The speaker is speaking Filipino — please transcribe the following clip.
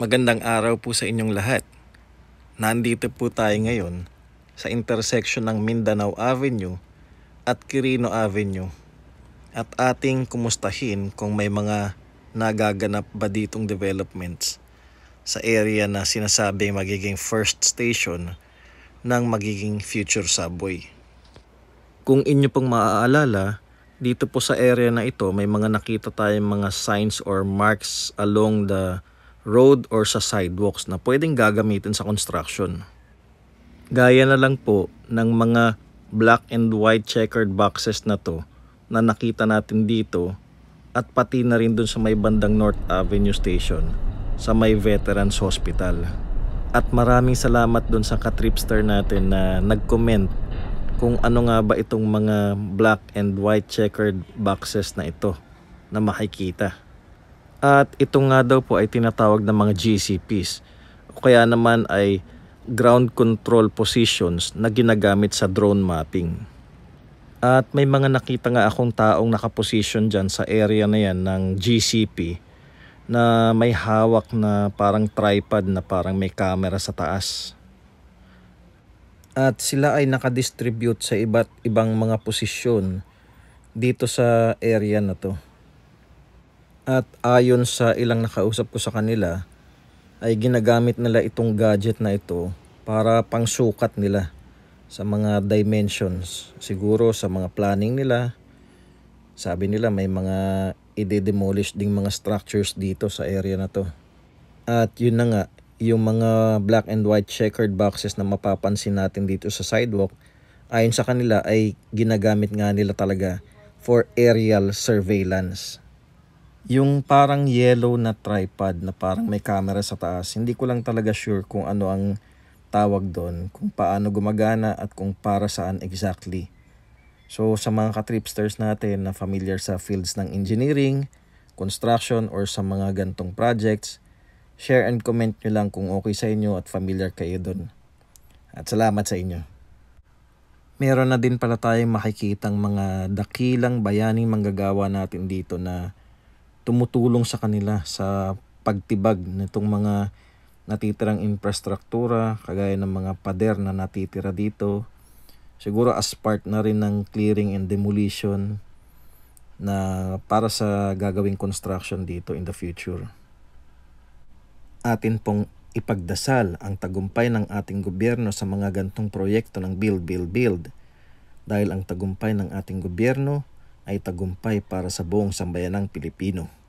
Magandang araw po sa inyong lahat. Nandito po tayo ngayon sa intersection ng Mindanao Avenue at Quirino Avenue at ating kumustahin kung may mga nagaganap ba ditong developments sa area na sinasabing magiging first station ng magiging future subway. Kung inyo pong maaalala, dito po sa area na ito may mga nakita tayong mga signs or marks along the road or sa sidewalks na pwedeng gagamitin sa construction. Gaya na lang po ng mga black and white checkered boxes na to na nakita natin dito at pati na rin dun sa may bandang North Avenue Station sa may Veterans Hospital. At maraming salamat dun sa ka-tripster natin na nag-comment kung ano nga ba itong mga black and white checkered boxes na ito na makikita. At ito nga daw po ay tinatawag na mga GCPs o kaya naman ay ground control positions na ginagamit sa drone mapping. At may mga nakita nga akong taong nakaposition dyan sa area na yan ng GCP na may hawak na parang tripod na parang may camera sa taas. At sila ay nakadistribute sa iba't ibang mga posisyon dito sa area na to. At ayon sa ilang nakausap ko sa kanila, ay ginagamit nila itong gadget na ito para pangsukat nila sa mga dimensions. Siguro sa mga planning nila, sabi nila may mga i-demolish ding mga structures dito sa area na to. At yun na nga, yung mga black and white checkered boxes na mapapansin natin dito sa sidewalk, ayon sa kanila ay ginagamit nga nila talaga for aerial surveillance. Yung parang yellow na tripod na parang may camera sa taas, hindi ko lang talaga sure kung ano ang tawag doon, kung paano gumagana at kung para saan exactly. So sa mga ka-tripsters natin na familiar sa fields ng engineering, construction or sa mga gantong projects, share and comment nyo lang kung okay sa inyo at familiar kayo doon. At salamat sa inyo. Meron na din pala tayong makikitang mga dakilang bayaning manggagawa natin dito na tumutulong sa kanila sa pagtibag nitong mga natitirang infrastruktura kagaya ng mga pader na natitira dito. Siguro as part na rin ng clearing and demolition na para sa gagawing construction dito in the future. Atin pong ipagdasal ang tagumpay ng ating gobyerno sa mga gantong proyekto ng build. Dahil ang tagumpay ng ating gobyerno ay tagumpay para sa buong sambayanang Pilipino.